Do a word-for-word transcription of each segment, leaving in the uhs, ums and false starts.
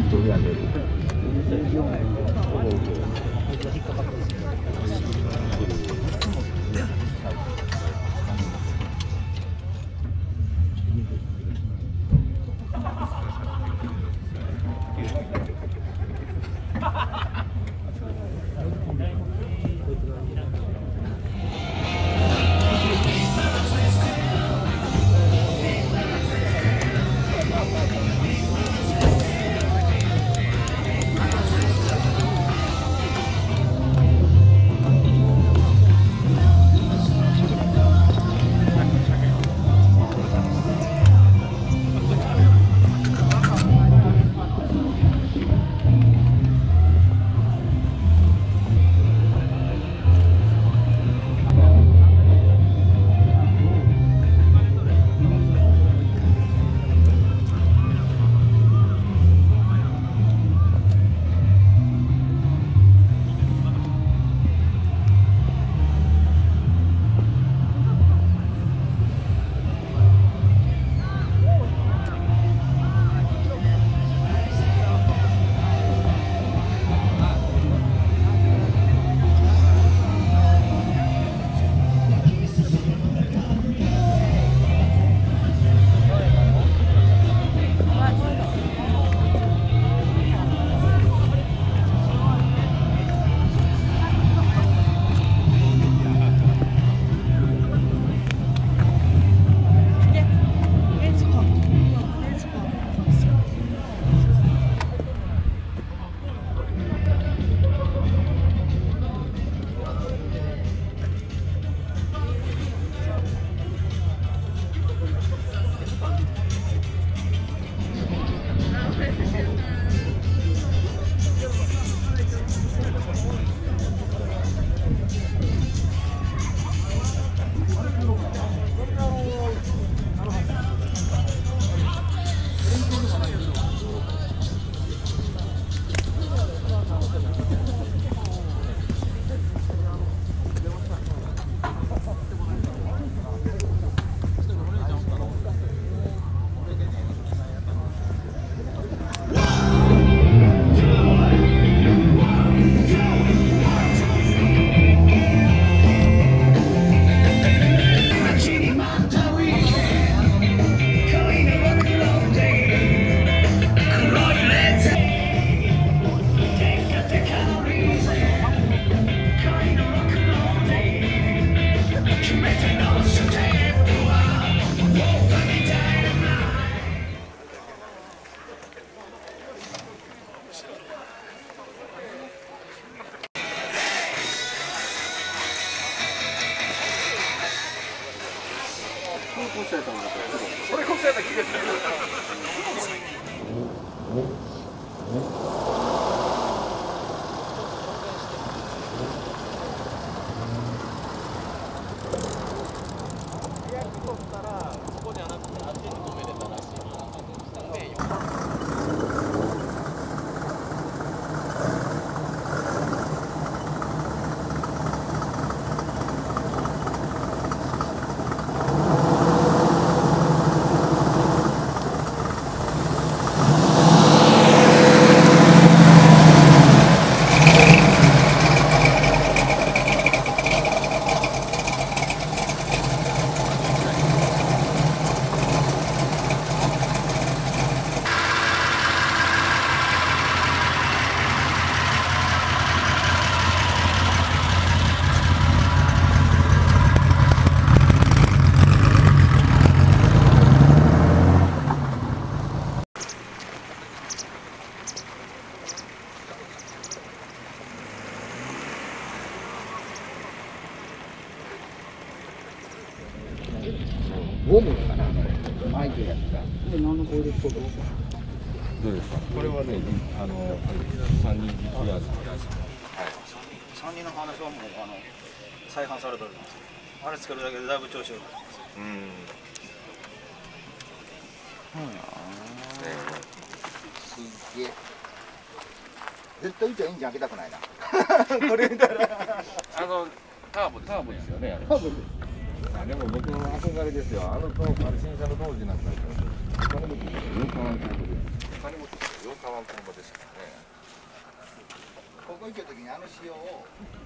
取り上げる。 それこそやった気がする。 ゴムかな、巻いてるやつが。これ何の工事こと？ どうですか。これはね、あの三人実やつ。 三人の話はもうあの再販されております。あれつけるだけでだいぶ調子よくなります。うん。 すっげえ。絶対うちはエンジン開けたくないな。これ見たら。 あのターボターボですよね。 多分。 でも僕の憧れですよ。あの当あれ新車の当時なんかお金持ちですよ。よく考えてることです。 金持ちよう買わん車ですからね。 ここ行った時にあの塩を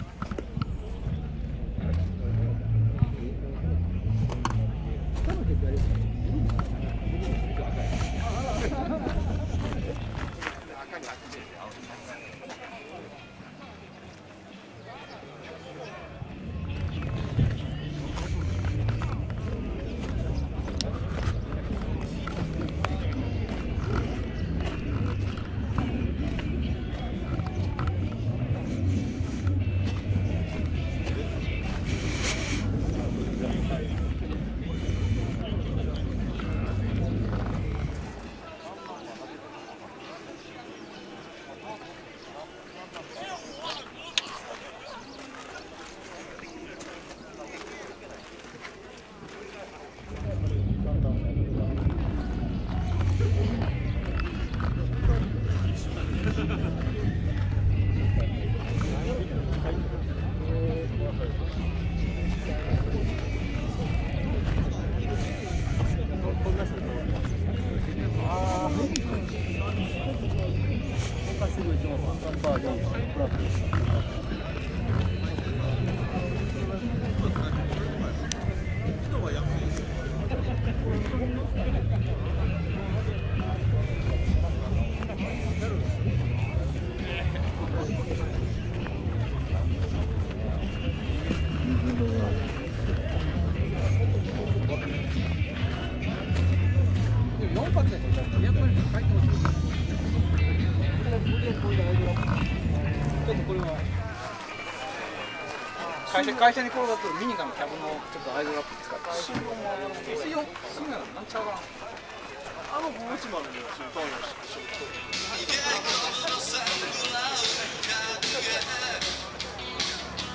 会社会社に転がってるミニカのキャブのちょっとアイドルアップ使って水温も水温水温なんちゃうかなあの持ちまでの中途半端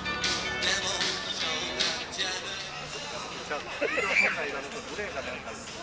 に